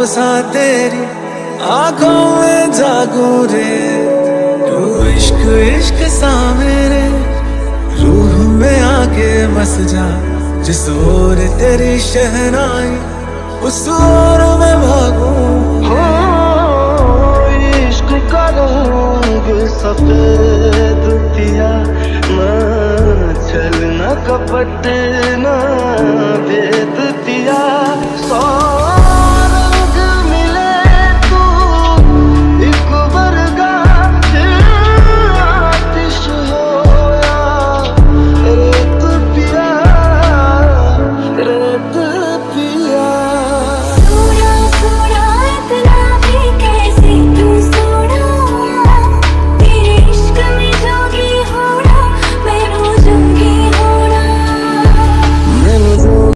सा तेरी आंखों में जागू रे, तू इश्क इश्क सा मेरे रूह में आके बस जा। जिस ओर तेरी शहनाई उस ओर मैं भागूं। हो इश्क का रंग सफेद पिया, ना छल ना कपट ना